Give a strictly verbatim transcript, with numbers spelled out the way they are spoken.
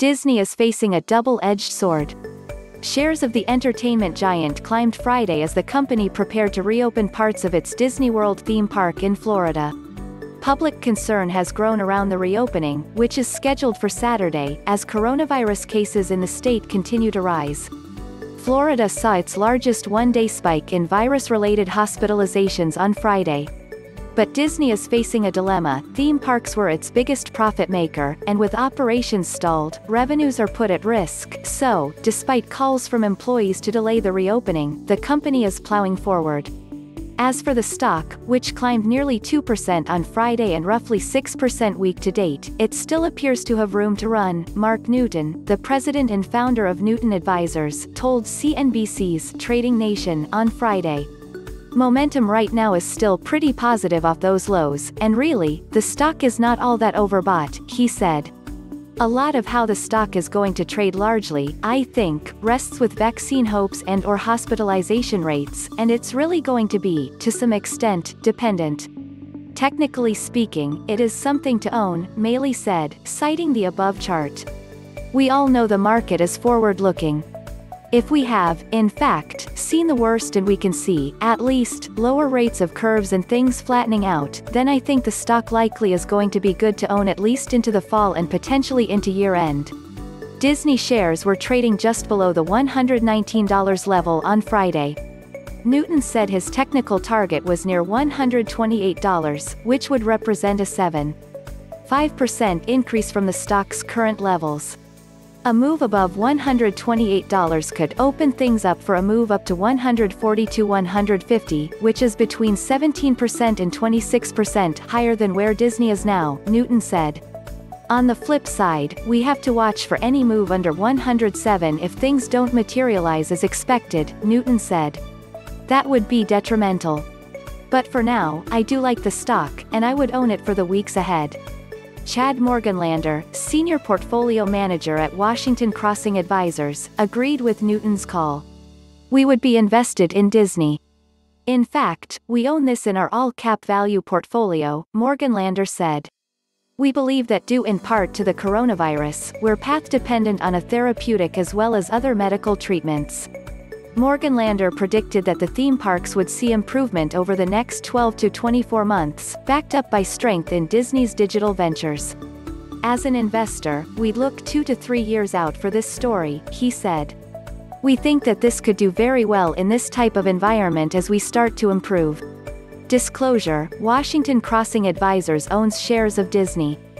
Disney is facing a double-edged sword. Shares of the entertainment giant climbed Friday as the company prepared to reopen parts of its Disney World theme park in Florida. Public concern has grown around the reopening, which is scheduled for Saturday, as coronavirus cases in the state continue to rise. Florida saw its largest one-day spike in virus-related hospitalizations on Friday. But Disney is facing a dilemma. Theme parks were its biggest profit maker, and with operations stalled, revenues are put at risk. So, despite calls from employees to delay the reopening, the company is plowing forward. As for the stock, which climbed nearly two percent on Friday and roughly six percent week-to-date, it still appears to have room to run. Mark Newton, the president and founder of Newton Advisors, told C N B C's Trading Nation on Friday. Momentum right now is still pretty positive off those lows, and really, the stock is not all that overbought, he said. A lot of how the stock is going to trade largely, I think, rests with vaccine hopes and or hospitalization rates, and it's really going to be, to some extent, dependent. Technically speaking, it is something to own, Maley said, citing the above chart. We all know the market is forward-looking. If we have, in fact, seen the worst and we can see, at least, lower rates of curves and things flattening out, then I think the stock likely is going to be good to own at least into the fall and potentially into year-end. Disney shares were trading just below the one hundred nineteen dollars level on Friday. Newton said his technical target was near one hundred twenty-eight dollars, which would represent a seven point five percent increase from the stock's current levels. A move above one hundred twenty-eight dollars could open things up for a move up to one hundred forty-two to one hundred fifty, which is between seventeen percent and twenty-six percent higher than where Disney is now, Newton said. On the flip side, we have to watch for any move under one hundred seven if things don't materialize as expected, Newton said. That would be detrimental. But for now, I do like the stock, and I would own it for the weeks ahead. Chad Morganlander, senior portfolio manager at Washington Crossing Advisors, agreed with Newton's call. We would be invested in Disney. In fact, we own this in our all-cap value portfolio, Morganlander said. We believe that due in part to the coronavirus, we're path-dependent on a therapeutic as well as other medical treatments. Morganlander predicted that the theme parks would see improvement over the next twelve to twenty-four months, backed up by strength in Disney's digital ventures. As an investor, we'd look two to three years out for this story, he said. We think that this could do very well in this type of environment as we start to improve. Disclosure: Washington Crossing Advisors owns shares of Disney.